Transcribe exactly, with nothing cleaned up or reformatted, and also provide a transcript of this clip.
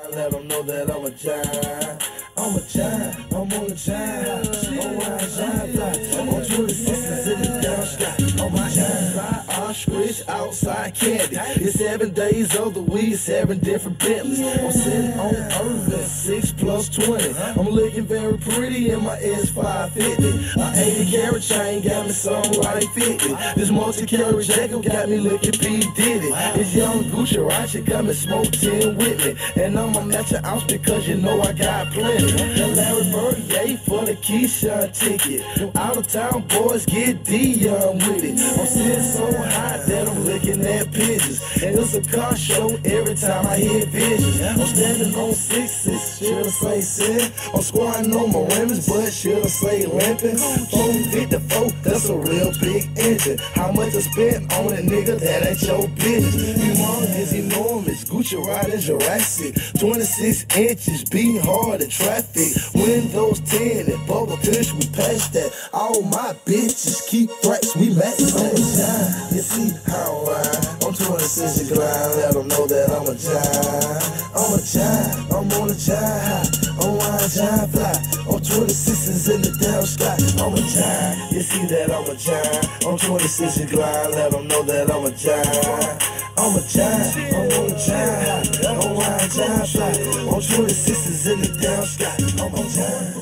Let them know that I'm a giant. I'm a giant, I'm on a giant. Oh, I'm a giant fly. I'm on twenty-sixes in the down sky. I'm a giant fly, ostrich, outside candy. It's seven days of the week, seven different Bentleys. I'm sitting on Earth at six plus twenty. I'm looking very pretty in my S five fifty. My eighty carat chain got me something like fifty. This multi-carat jacket got me looking P. Diddy. This young Gucci Ratchet got me smoke ten with me. And I'ma match an ounce because you know I got plenty. The Larry Bird, yay for the Keyshawn ticket. Them out of town boys get Dion with it. I'm sitting so high that I'm looking at pigeons. And it's a car show every time I hear visions. I'm standing on sixes, should I say seven? I'm squatting on my rims, but should I say limping? four fifty-four, that's a real big engine. How much I spent on a nigga, that ain't your business. Humongous, enormous, Gucci riding Jurassic. twenty-six inches, beating hard in traffic. Windows ten and bubble kush, we passed that. All my bitches keep threats, we match that. You see how I ride? I'm twenty-six and glide, let them know that I'm a giant. I'm a giant, I'm on a giant. I'm a giant fly. I'm twenty-sixes in the down sky. I'm a giant, you see that I'm a giant. I'm twenty-six and glide, let them know that I'm a giant. I'm a giant, I'm on a giant. I'm a giant fly. I'm twenty-sixes in the down sky. I'm a giant.